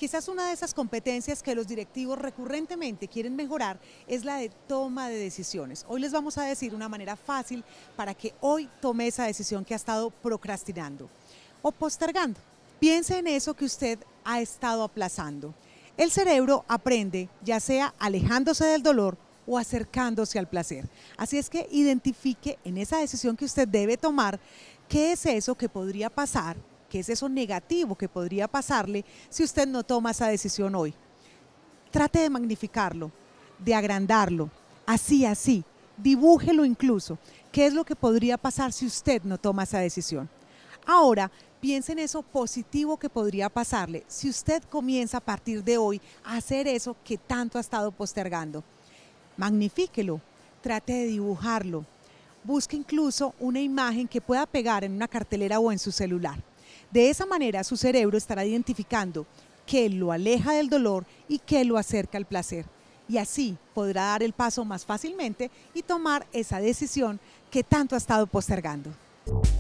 Quizás una de esas competencias que los directivos recurrentemente quieren mejorar es la de toma de decisiones. Hoy les vamos a decir una manera fácil para que hoy tome esa decisión que ha estado procrastinando o postergando. Piense en eso que usted ha estado aplazando. El cerebro aprende, ya sea alejándose del dolor o acercándose al placer. Así es que identifique en esa decisión que usted debe tomar qué es eso que podría pasar, qué es eso negativo que podría pasarle si usted no toma esa decisión hoy. Trate de magnificarlo, de agrandarlo, así, dibújelo incluso, qué es lo que podría pasar si usted no toma esa decisión. Ahora, piense en eso positivo que podría pasarle si usted comienza a partir de hoy a hacer eso que tanto ha estado postergando. Magnifíquelo, trate de dibujarlo, busque incluso una imagen que pueda pegar en una cartelera o en su celular. De esa manera su cerebro estará identificando qué lo aleja del dolor y qué lo acerca al placer. Y así podrá dar el paso más fácilmente y tomar esa decisión que tanto ha estado postergando.